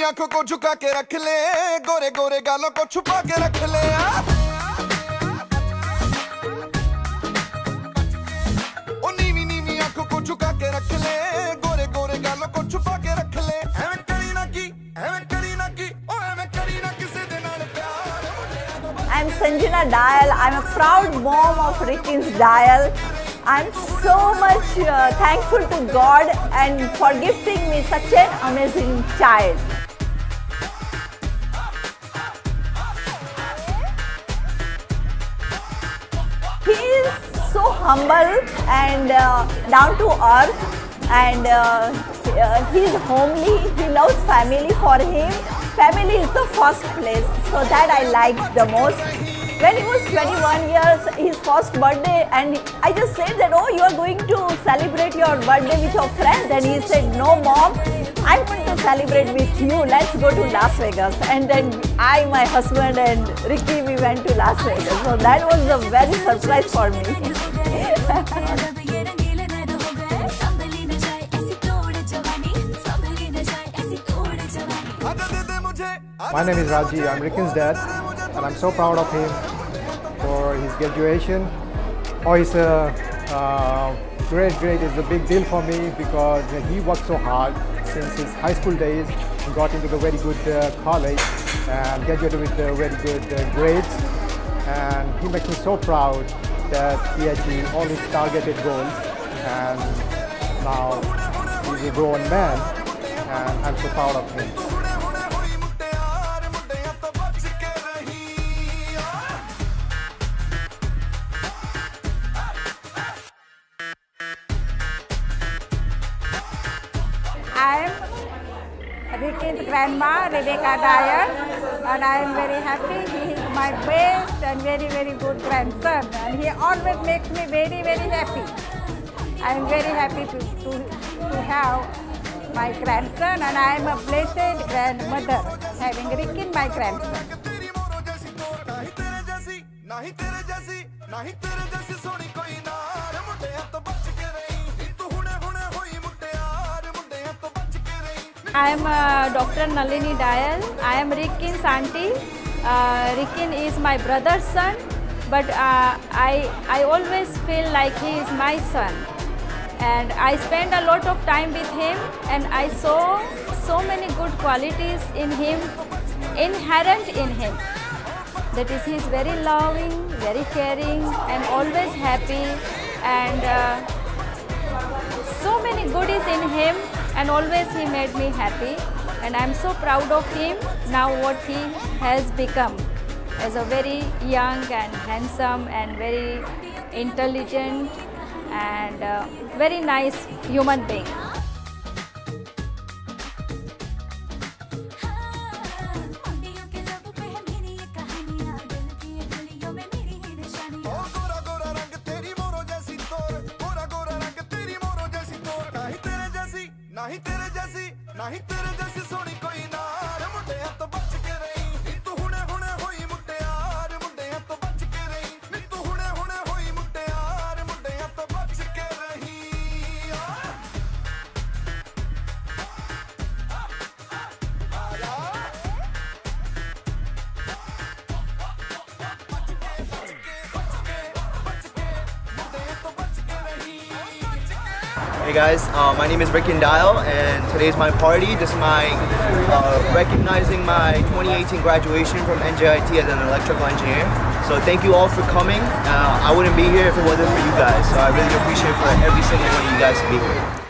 आंखों को झुका के रख ले, गोरे गोरे गालों को छुपा के रख ले। ओ नीवी नीवी आंखों को झुका के रख ले, गोरे गोरे गालों को छुपा के रख ले। एवें करी ना की, एवें करी ना की, ओ एवें करी ना किसे दे नाल प्यार। I'm Sanjana Dial. I'm a proud mom of Rickin's Dial. I'm so much thankful to God and for gifting me such an amazing child. He is so humble and down to earth, and he is homely. He loves family. For him, family is the first place, so that I like the most. When he was 21 years, his first birthday, and I just said that, oh, you are going to celebrate your birthday with your friends, and he said, no mom, I'm going to celebrate with you, let's go to Las Vegas. And then I, my husband and Ricky, we went to Las Vegas. So that was a very surprise for me. My name is Raji, I'm Rickin's dad, and I'm so proud of him for his graduation. Oh, it's great, it's a big deal for me because he worked so hard since his high school days. He got into the very good college and graduated with very good grades. And he makes me so proud that he achieved all his targeted goals. And now he's a grown man, and I'm so proud of him. I'm Rickin's grandma, Rebecca Dial, and I am very happy. He is my best and very good grandson, and he always makes me very happy. I am very happy to have my grandson, and I am a blessed grandmother having Rickin, my grandson. I am Dr. Nalini Dial. I am Rickin's auntie. Rickin is my brother's son, but I always feel like he is my son. And I spend a lot of time with him, and I saw so many good qualities in him, inherent in him. That is, he is very loving, very caring, and always happy, and so many goodies in him, and always he made me happy. And I am so proud of him now what he has become as a very young and handsome and very intelligent and very nice human being. नहीं तेरे जैसी सोनी कोई नार मुंडिया तो बच के रही तू हुने हुने होई मुंडियार मुंडिया तो बच के रही तू हुने हुने होई मुंडियार मुंडिया तो बच के रही Hey guys, my name is Rickin Dial, and today's my party. This is my recognizing my 2018 graduation from NJIT as an electrical engineer. So thank you all for coming. I wouldn't be here if it wasn't for you guys. So I really appreciate for every single one of you guys to be here.